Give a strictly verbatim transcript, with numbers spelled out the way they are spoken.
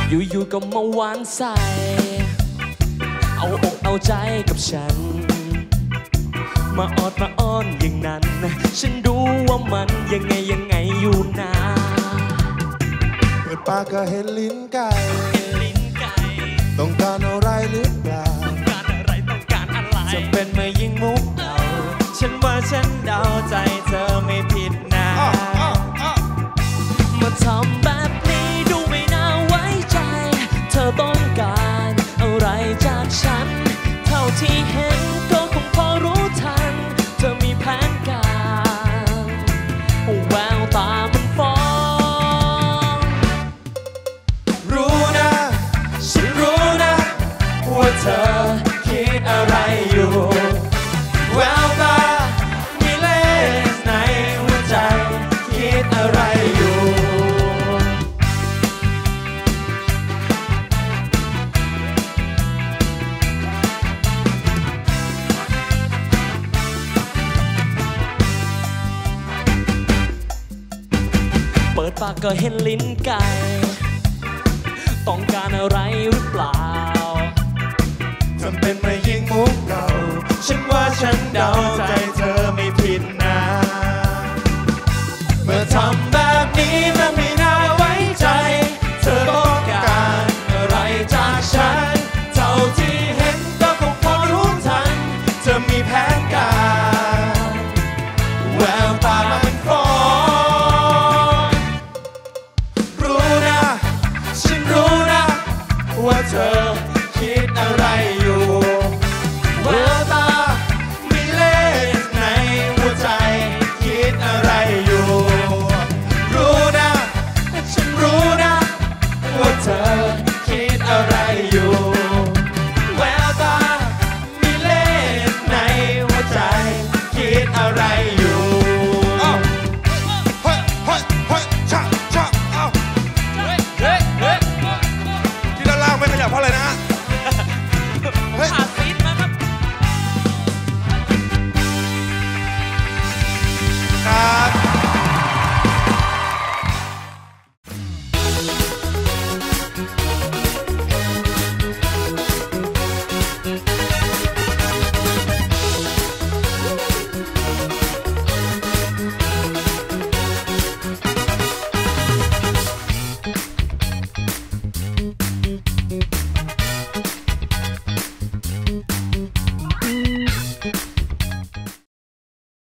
อยู่ๆก็มาหวานใส่เอาอกเอาใจกับฉันมาออดมาอ้อนอย่างนั้นฉันรู้ว่ามันยังไงยังไงอยู่นะเปิดปากก็เห็นลิ้นไก่ต้องการอะไรหรือเปล่าต้องการอะไรต้องการอะไรจะเป็นเมื่อยิ่งมุกเดาฉันว่าฉันเดาใจเธอไม่ผิดนะมาทำแบบนี้ดูไม่น่าไว้ใจเธอต้องการอะไรจากฉันเท่าที่เห็นก็คงพอรู้ทันเธอมีแผนการแววตามันฟ้องรู้นะฉันรู้นะว่าเธอคิดอะไรอยู่แววตามีเลสในหัวใจคิดอะไรอยู่เปิดปากก็เห็นลิ้นไก่ต้องการอะไรหรือเปล่าทำเป็นมายิงมุกเก่าฉันว่าฉันเดาใจเธอไม่ผิดนะเมื่อทำแบบนี้มันไม่น่าไว้ใจเธอต้องการอะไรจากฉันเท่าที่เห็นก็คงพอรู้ทันเธอมีแผนการแววตามันฟ้องรู้นะฉันรู้นะว่าเธอคิดอะไร